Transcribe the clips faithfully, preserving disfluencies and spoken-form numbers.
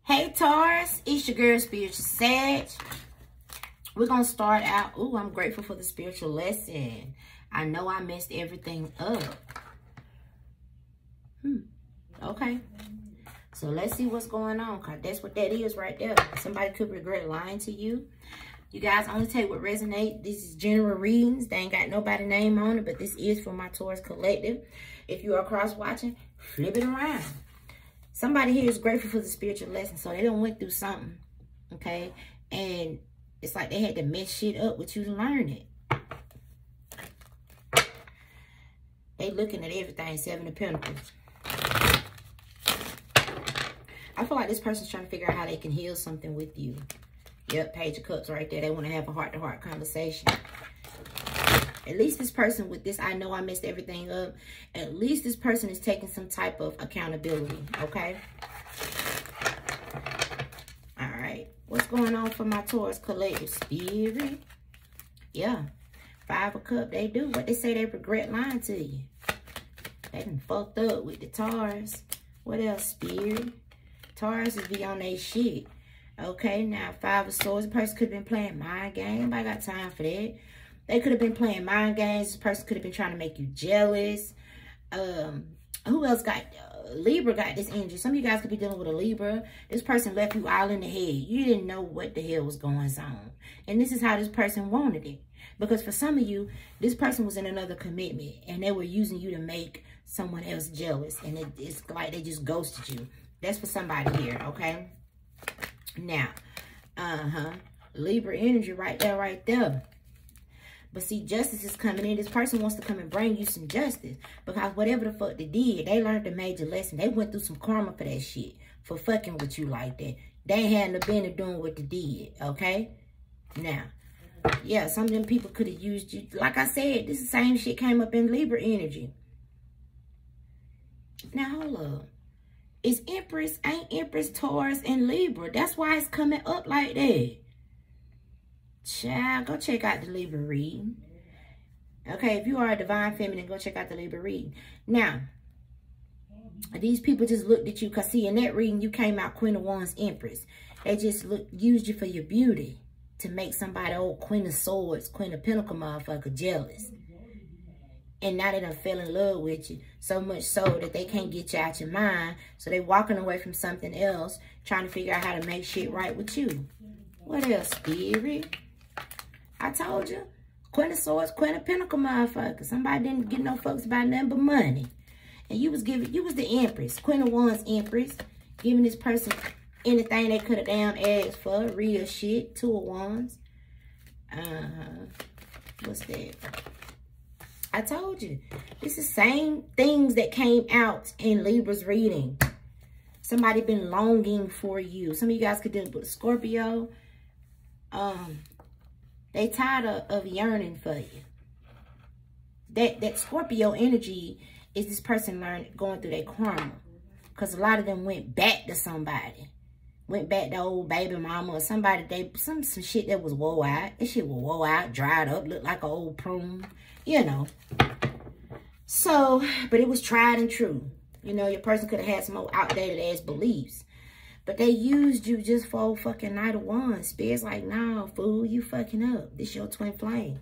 Hey Taurus, it's your girl Spiritual Sag. We're going to start out. Oh, I'm grateful for the spiritual lesson. I know I messed everything up. Hmm. Okay. So let's see what's going on, because that's what that is right there. Somebody could regret lying to you. You guys only take what resonates. This is general readings. They ain't got nobody's name on it, but this is for my Taurus collective. If you are cross-watching, flip it around. Somebody here is grateful for the spiritual lesson, so they done went through something, okay? And it's like they had to mess shit up with you to learn it. They looking at everything, Seven of Pentacles. I feel like this person's trying to figure out how they can heal something with you. Yep, Page of Cups right there. They want to have a heart-to-heart conversation. At least this person with this, I know I messed everything up. At least this person is taking some type of accountability, okay? All right. What's going on for my Taurus collective? Spirit. Yeah. Five of Cups, they do. What they say, they regret lying to you. They done fucked up with the Taurus. What else, Spirit? Taurus is beyond their shit. Okay, now Five of Swords. The person could have been playing mind game. Anybody got time for that? They could have been playing mind games. This person could have been trying to make you jealous. Um, who else got... Uh, Libra got this energy. Some of you guys could be dealing with a Libra. This person left you all in the head. You didn't know what the hell was going on. And this is how this person wanted it. Because for some of you, this person was in another commitment. And they were using you to make someone else jealous. And it, it's like they just ghosted you. That's for somebody here, okay? Now, uh-huh. Libra energy right there, right there. But see, justice is coming in. This person wants to come and bring you some justice. Because whatever the fuck they did, they learned a major lesson. They went through some karma for that shit. For fucking with you like that. They ain't had no business doing what they did. Okay? Now, yeah, some of them people could have used you. Like I said, this same shit came up in Libra energy. Now, hold up. It's Empress, ain't Empress, Taurus, and Libra. That's why it's coming up like that. Child, go check out the Libra reading. Okay, if you are a divine feminine, go check out the Libra reading. Now, these people just looked at you because, see, in that reading, you came out Queen of Wands, Empress. They just look, used you for your beauty to make somebody old Queen of Swords, Queen of Pentacles motherfucker jealous. And now they done fell in love with you so much so that they can't get you out your mind. So they walking away from something else, trying to figure out how to make shit right with you. What else, Spirit? I told you. Queen of Swords, Queen of Pentacles motherfucker. Somebody didn't get no fucks about nothing but money. And you was giving, you was the Empress. Queen of Wands, Empress. Giving this person anything they could have damn asked for. Real shit. Two of Wands. Uh-huh. What's that? I told you. This is the same things that came out in Libra's reading. Somebody been longing for you. Some of you guys could deal with a Scorpio. Um, they tired of, of yearning for you. That that Scorpio energy is this person learning, going through their karma. Because a lot of them went back to somebody. Went back to old baby mama or somebody. They some, some shit that was wore out. That shit was wore out, dried up, looked like an old prune. You know. So, but it was tried and true. You know, your person could have had some old outdated ass beliefs. But they used you just for old fucking Knight of Wands. Spirit's like, nah, fool, you fucking up. This your twin flame.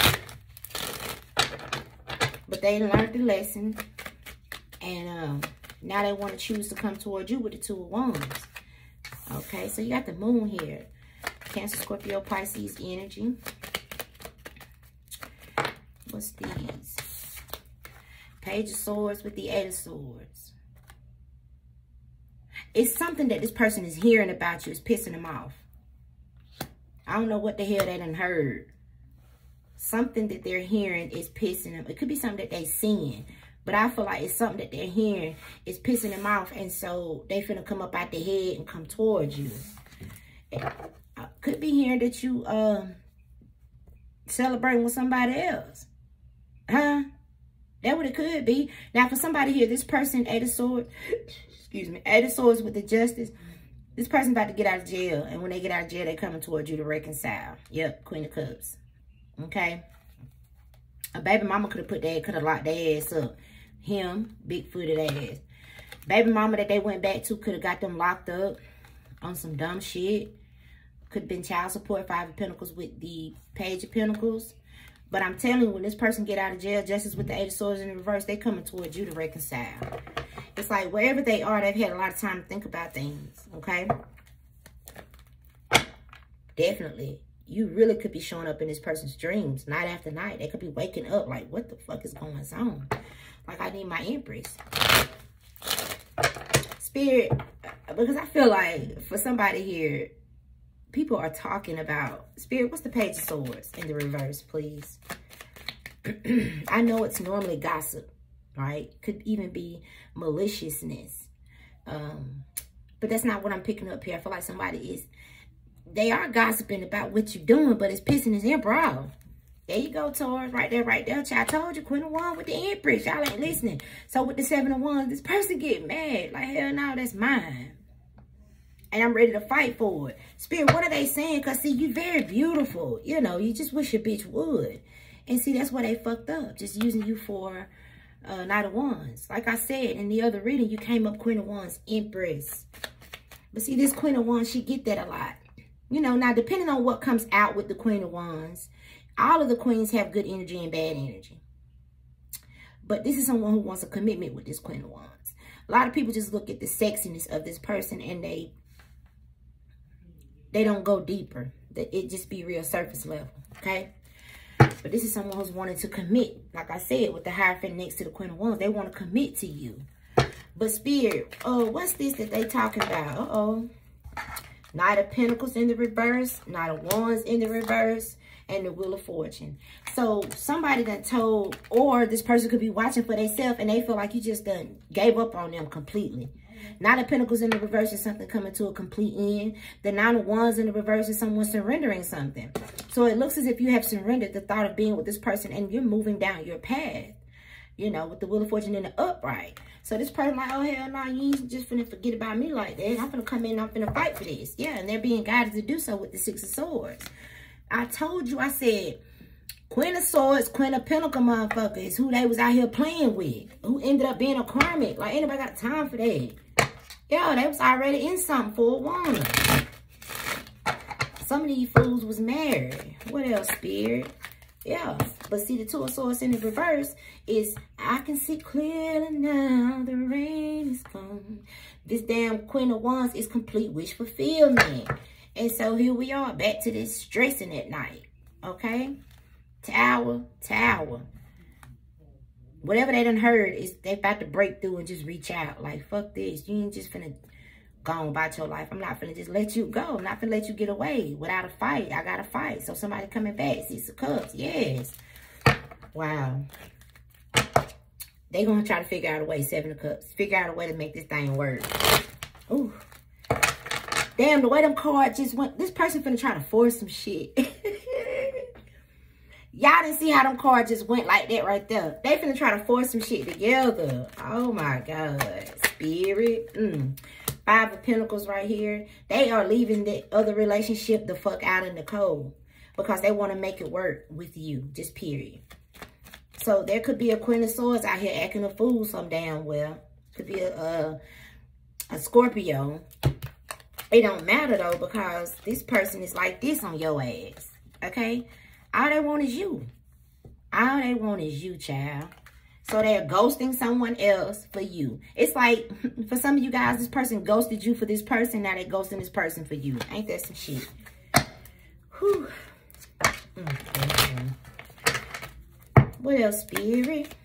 But they learned the lesson. And um, now they want to choose to come towards you with the Two of Wands. Okay, so you got the moon here. Cancer, Scorpio, Pisces energy. What's these? Page of Swords with the Eight of Swords. It's something that this person is hearing about you. Is pissing them off. I don't know what the hell they done heard. Something that they're hearing is pissing them. It could be something that they seeing. But I feel like it's something that they're hearing is pissing them off. And so they finna come up out their head and come towards you. It could be hearing that you uh, celebrating with somebody else. Huh? That what it could be. Now, for somebody here, this person, Eight of Swords, excuse me, Eight of Swords with the Justice, this person about to get out of jail. And when they get out of jail, they coming towards you to reconcile. Yep, Queen of Cups. Okay? A baby mama could have put that, could have locked their ass up. Him, big-footed ass. Baby mama that they went back to could have got them locked up. on some dumb shit. Could have been child support, Five of Pentacles with the Page of Pentacles. But I'm telling you, when this person get out of jail, justice with the Eight of Swords in the reverse, they coming towards you to reconcile. It's like wherever they are, they've had a lot of time to think about things, okay? Definitely. You really could be showing up in this person's dreams night after night. They could be waking up like, what the fuck is going on? Like, I need my Empress. Spirit, because I feel like for somebody here, people are talking about, Spirit, what's the Page of Swords in the reverse, please? I know it's normally gossip, right? Could even be maliciousness. Um, but that's not what I'm picking up here. I feel like somebody is, they are gossiping about what you're doing, but it's pissing his Emperor off. There you go, Taurus, right there, right there. I told you, Queen of Wands with the Empress. Y'all ain't listening. So with the Seven of Wands, this person get mad. Like, hell no, that's mine. And I'm ready to fight for it. Spirit, what are they saying? Because, see, you very beautiful. You know, you just wish your bitch would. And, see, that's why they fucked up. Just using you for uh, Knight of Wands. Like I said in the other reading, you came up Queen of Wands, Empress. But, see, this Queen of Wands, she get that a lot. You know, now, depending on what comes out with the Queen of Wands, all of the queens have good energy and bad energy. But this is someone who wants a commitment with this Queen of Wands. A lot of people just look at the sexiness of this person and they... They don't go deeper. It just be real surface level, okay? But this is someone who's wanting to commit. Like I said, with the Hierophant next to the Queen of Wands, they want to commit to you. But Spirit, oh, what's this that they talking about? Uh-oh. Knight of Pentacles in the reverse, Knight of Wands in the reverse, and the Wheel of Fortune. So somebody done told, or this person could be watching for themselves and they feel like you just done gave up on them completely. Nine of Pentacles in the reverse is something coming to a complete end. The Nine of Wands in the reverse is someone surrendering something. So it looks as if you have surrendered the thought of being with this person and you're moving down your path. You know, with the Wheel of Fortune in the upright. So this person like, oh, hell no, you ain't just finna forget about me like that. I'm finna come in and I'm finna fight for this. Yeah, and they're being guided to do so with the Six of Swords. I told you, I said, Queen of Swords, Queen of Pentacles motherfucker is who they was out here playing with. Who ended up being a karmic. Like, anybody got time for that? Yo, they was already in something for a woman. Some of these fools was married. What else, Spirit? Yeah. But see, the Two of Swords in the reverse is, I can see clearly now, the rain is gone. This damn Queen of Wands is complete wish fulfillment. And so here we are, back to this stressing at night. Okay? Tower, tower. Whatever they done heard is they about to break through and just reach out. Like, fuck this. You ain't just finna go on about your life. I'm not finna just let you go. I'm not finna let you get away without a fight. I got to fight. So somebody coming back. Six of Cups. Yes. Wow. They gonna try to figure out a way. Seven of Cups. Figure out a way to make this thing work. Ooh. Damn, the way them cards just went. This person finna try to force some shit. Y'all didn't see how them cards just went like that right there. They finna try to force some shit together. Oh my God. Spirit. Mm. Five of Pentacles right here. They are leaving the other relationship the fuck out in the cold. Because they want to make it work with you. Just period. So there could be a Queen of Swords out here acting a fool some damn well. Could be a, a, a Scorpio. It don't matter though, because this person is like this on your ass. Okay? All they want is you. All they want is you, child. So they're ghosting someone else for you. It's like, for some of you guys, this person ghosted you for this person. Now they're ghosting this person for you. Ain't that some shit? Whew. Mm-hmm. What else, Spirit?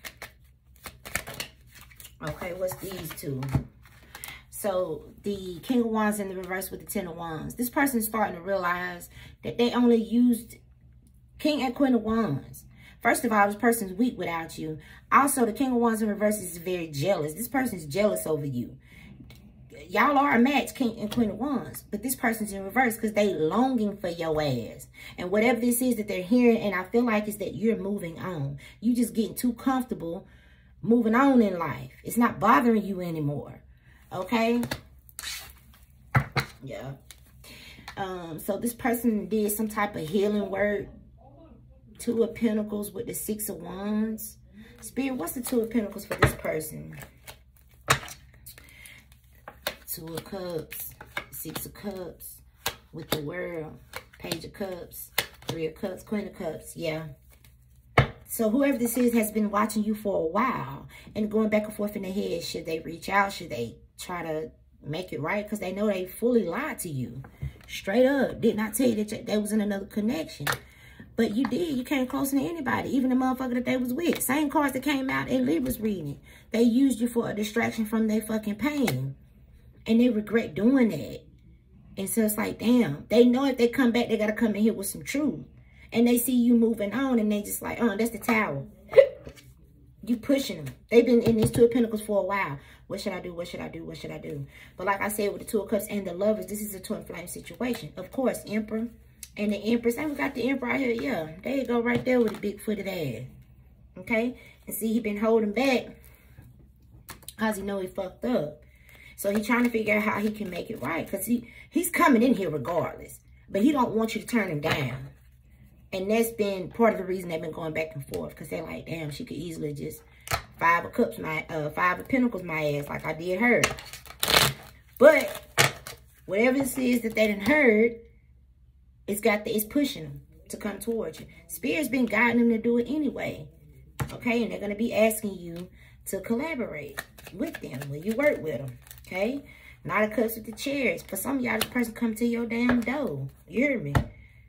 Okay, what's these two? So, the King of Wands in the reverse with the Ten of Wands. This person is starting to realize that they only used King and Queen of Wands. First of all, this person's weak without you. Also, the King of Wands in reverse is very jealous. This person's jealous over you. Y'all are a match, King and Queen of Wands. But this person's in reverse because they longing for your ass. And whatever this is that they're hearing, and I feel like is that you're moving on. You just getting too comfortable moving on in life. It's not bothering you anymore. Okay? Yeah. Um, so this person did some type of healing work. Two of Pentacles with the Six of Wands. Spirit, what's the Two of Pentacles for this person? Two of Cups, Six of Cups with the World. Page of Cups. Three of Cups. Queen of Cups. Yeah. So whoever this is has been watching you for a while and going back and forth in their head. Should they reach out? Should they try to make it right? Because they know they fully lied to you. Straight up. Did not tell you that they was in another connection. But you did. You came closer to anybody. Even the motherfucker that they was with. Same cards that came out in Libra's reading. They used you for a distraction from their fucking pain. And they regret doing that. And so it's like, damn. They know if they come back, they got to come in here with some truth. And they see you moving on, and they just like, oh, that's the Tower. You pushing them. They've been in these Two of Pentacles for a while. What should I do? What should I do? What should I do? But like I said, with the Two of Cups and the Lovers, this is a twin flame situation. Of course, Emperor and the Empress. And we got the Emperor right here. Yeah, there you go right there with the big-footed ass. Okay? And see, he been holding back because he know he fucked up. So he trying to figure out how he can make it right. Because he, he's coming in here regardless. But he don't want you to turn him down. And that's been part of the reason they've been going back and forth. Because they're like, damn, she could easily just Five of Cups, my uh, Five of Pentacles, my ass, like I did her. But whatever this is that they done heard, it's got the, it's pushing them to come towards you. Spirit's been guiding them to do it anyway. Okay, and they're going to be asking you to collaborate with them when you work with them. Okay, Knight of Cups with the Chairs. For some of y'all, this person come to your damn door. You hear me?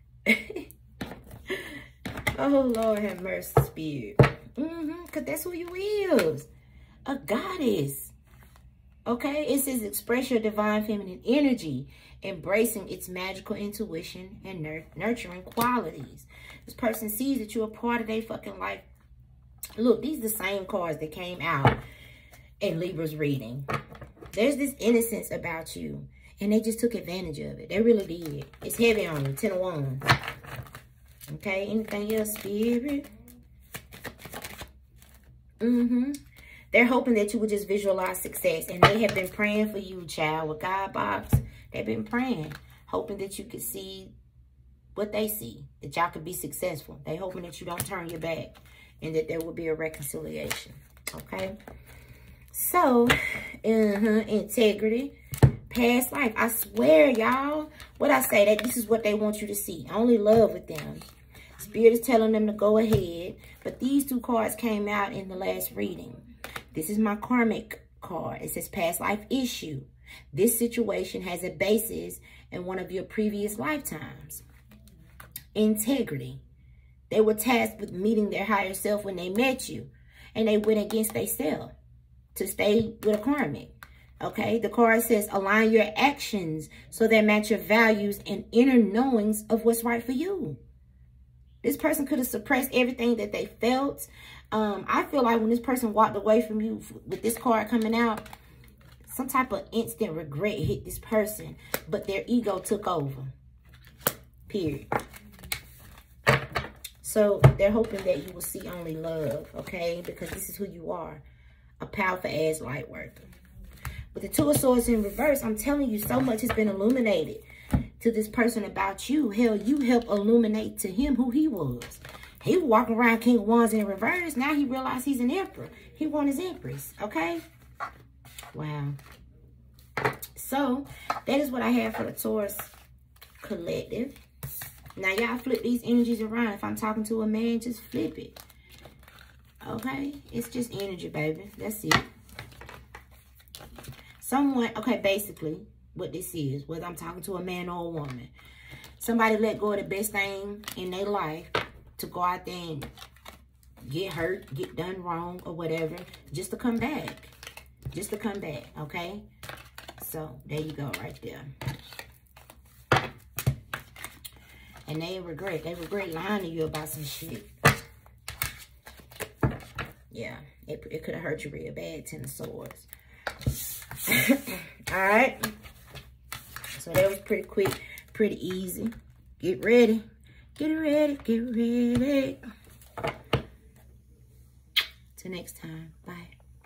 Oh, Lord have mercy, Spirit. Mm-hmm, because that's who you is. A goddess. Okay? It says express your divine feminine energy, embracing its magical intuition and nur nurturing qualities. This person sees that you're a part of their fucking life. Look, these are the same cards that came out in Libra's reading. There's this innocence about you, and they just took advantage of it. They really did. It's heavy on you. Ten of Wands. Okay, anything else, Spirit? Mm-hmm. They're hoping that you would just visualize success. And they have been praying for you, child, with God box. They've been praying, hoping that you could see what they see, that y'all could be successful. They hoping that you don't turn your back and that there will be a reconciliation. Okay? So, uh-huh, integrity. Past life. I swear, y'all, what I say, that this is what they want you to see. Only love with them. Spirit is telling them to go ahead. But these two cards came out in the last reading. This is my karmic card. It says past life issue. This situation has a basis in one of your previous lifetimes. Integrity. They were tasked with meeting their higher self when they met you. And they went against their self to stay with a karmic. Okay, the card says align your actions so they match your values and inner knowings of what's right for you. This person could have suppressed everything that they felt. Um, I feel like when this person walked away from you with this card coming out, some type of instant regret hit this person, but their ego took over. Period. So they're hoping that you will see only love, okay? Because this is who you are, a powerful ass light worker. With the Two of Swords in reverse, I'm telling you, so much has been illuminated to this person about you. Hell, you helped illuminate to him who he was. He was walking around King of Wands in reverse. Now he realized he's an emperor. He won his empress, okay? Wow. So, that is what I have for the Taurus collective. Now, y'all flip these energies around. If I'm talking to a man, just flip it. Okay? It's just energy, baby. That's it. Someone, okay, basically, what this is, whether I'm talking to a man or a woman, somebody let go of the best thing in their life to go out there and get hurt, get done wrong, or whatever, just to come back. Just to come back, okay? So, there you go, right there. And they regret. They regret lying to you about some shit. Yeah, it, it could have hurt you real bad, Ten of Swords. All right, so that was pretty quick, pretty easy. Get ready, get ready, get ready. Till next time, bye.